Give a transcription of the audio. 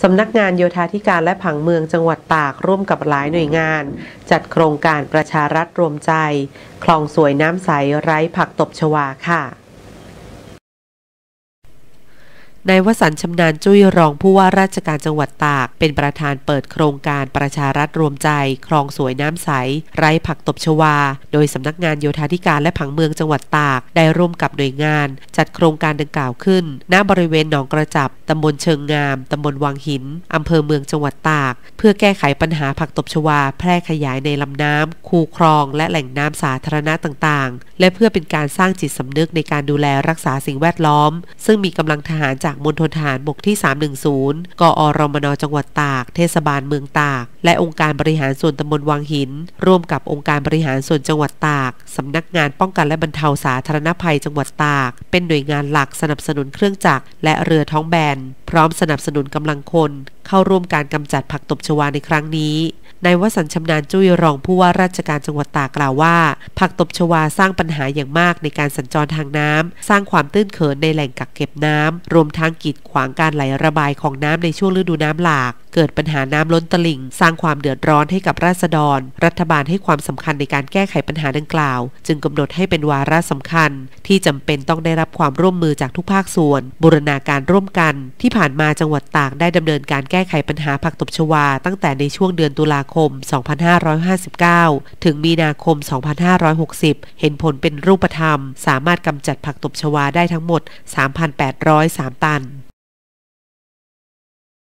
สำนักงานโยธาธิการและผังเมืองจังหวัดตากร่วมกับหลายหน่วยงานจัดโครงการประชารัฐรวมใจคลองสวยน้ำใสไร้ผักตบชวาค่ะนายวสันต์ ชำนาญจุ้ยรองผู้ว่าราชการจังหวัดตากเป็นประธานเปิดโครงการประชารัฐรวมใจคลองสวยน้ำใสไร้ผักตบชวาโดยสำนักงานโยธาธิการและผังเมืองจังหวัดตากได้ร่วมกับหน่วยงานจัดโครงการดังกล่าวขึ้นณบริเวณหนองกระจับตำบลเชิงงามตำบลวังหินอำเภอเมืองจังหวัดตากเพื่อแก้ไขปัญหาผักตบชวาแพร่ขยายในลำน้ำคูคลองและแหล่งน้ำสาธารณะต่างๆและเพื่อเป็นการสร้างจิตสำนึกในการดูแลรักษาสิ่งแวดล้อมซึ่งมีกำลังทหารจากมณฑลทหารบกที่ 310 กอรมน.จังหวัดตากเทศบาลเมืองตากและองค์การบริหารส่วนตำบลวังหินร่วมกับองค์การบริหารส่วนจังหวัดตากสำนักงานป้องกันและบรรเทาสาธารณภัยจังหวัดตากเป็นหน่วยงานหลักสนับสนุนเครื่องจักรและเรือท้องแบนพร้อมสนับสนุนกำลังคนเข้าร่วมการกำจัดผักตบชวาในครั้งนี้นายวสันต์ ชำนาญจุ้ยรองผู้ว่าราชการจังหวัดตากกล่าวว่าผักตบชวาสร้างปัญหาอย่างมากในการสัญจรทางน้ำสร้างความตื้นเขินในแหล่งกักเก็บน้ำรวมทั้งกีดขวางการไหลระบายของน้ำในช่วงฤดูน้ำหลากเกิดปัญหาน้ำล้นตลิ่งสร้างความเดือดร้อนให้กับราษฎรรัฐบาลให้ความสำคัญในการแก้ไขปัญหาดังกล่าวจึงกำหนดให้เป็นวาระสำคัญที่จำเป็นต้องได้รับความร่วมมือจากทุกภาคส่วนบูรณาการร่วมกันที่ผ่านมาจังหวัดตากได้ดำเนินการแก้ไขปัญหาผักตบชวาตั้งแต่ในช่วงเดือนตุลาคม 2559 ถึงมีนาคม 2560 เห็นผลเป็นรูปธรรมสามารถกำจัดผักตบชวาได้ทั้งหมด 3,803 ตัน